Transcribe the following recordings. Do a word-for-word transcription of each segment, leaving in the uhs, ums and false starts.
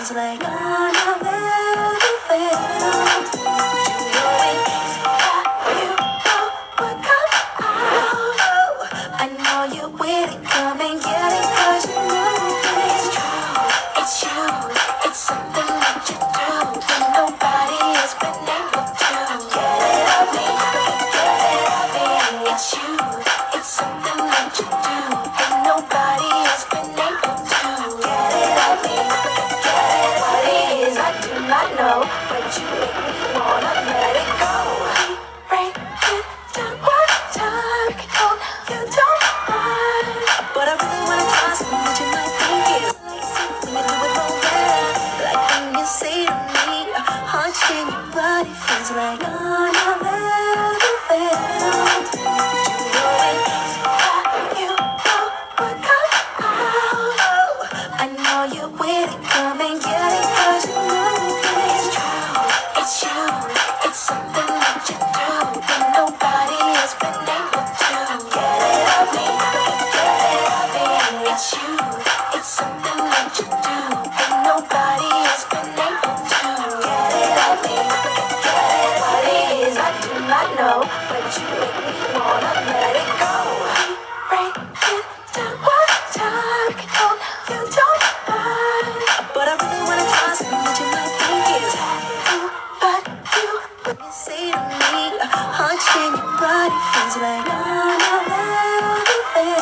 feels like none I've ever felt. You know it is how you know what comes out. Oh, I know you're with it, come and get it, 'cause you know it's true. It's you, it's something that you do, and nobody has been able to get it of me, get it of me. It's you, it's something that you do, and nobody has been able to get it of me, get it. What it is, I do not know, but you make me wanna let it go. Break it down one time, I know you don't mind, but I really wanna try something that you might think is when you do it wrong, yeah. Like when you say to me, a hunch in your body feels like none I've ever felt. You know it is how you know what comes out. Oh, I know you're with it, come and get it, 'cause you know it's true. It's you, it's something that you do, and nobody has been able to get it of me, get it of me. It's you, it's something that you do, and nobody has been able to get it of me, get it. What it is, I do not know, but you make me wanna let it go. Break it down one time, I know you don't mind, but I really wanna try something that you might think is you, but you, when you say to me, a hunch in your body feels like none I've ever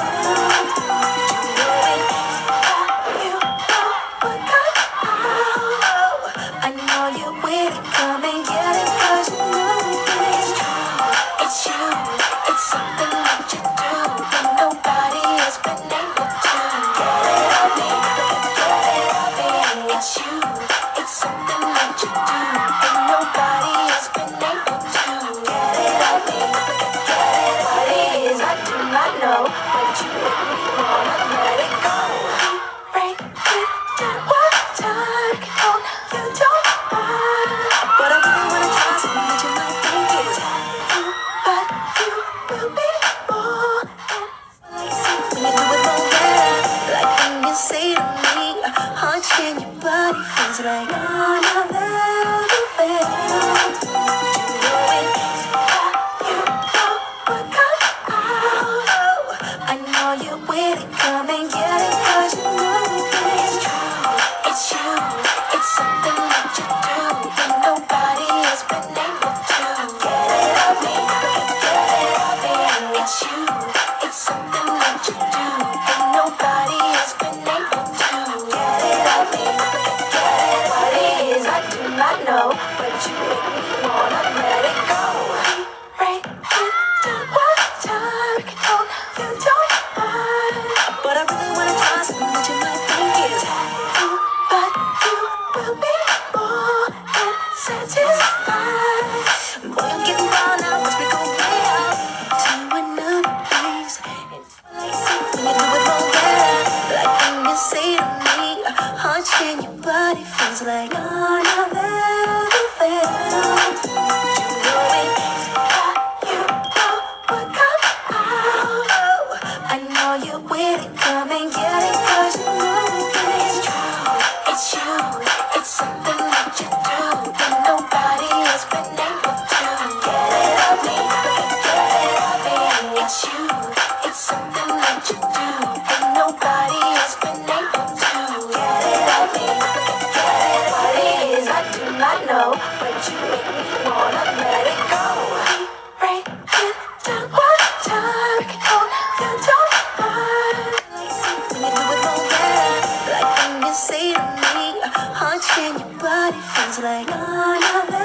felt. You know it is how you know what comes out. Oh, I know you're with it, come and get it, 'cause you know it's true. It's you, it's something that you do, and nobody has been able to get it of me, get it of me. It's you, it's something that you do, and nobody has been able to get it of me, get it. What it is, I do not know, but you make me wanna let it go. Break it down one time, I know you don't mind, but I really wanna try something that you might think is you, but you will be more than when you do it wrong, yeah. Like when you say to me, a hunch in your body feels like none I've ever felt. You know it is how you know what comes out. Oh, I know you're with it, come and get it, 'cause you know it's true. It's you, it's something that you do, and nobody has been able to get it of me, get it of me. It's you, it's something that you do, and nobody has been able to get it of me, get it. What it is, I do not know, but you make me wanna let it go. Break it down one time, I know you don't mind, but I really wanna try something that you might think is you, but you will be more than satisfied. Boy, I'm getting wild now, 'cause we go way out to another place. It's when you do it wrong, yeah. Like when you say to me, a hunch in your body feels like none I've ever felt. You know it is how you know what comes out. Oh, I know you're with it, come and get it, 'cause you know it's true. It's you, it's something that you do, and nobody has been able to get it of me, get it of me. It's you, it's something that you do, and nobody has been able to get it of me, get it. What it is, I do not know, but you make me wanna let it go. Break it down one time, I know you don't mind, when you do it wrong, yeah. Like when you say to me, a hunch in your body feels like none I've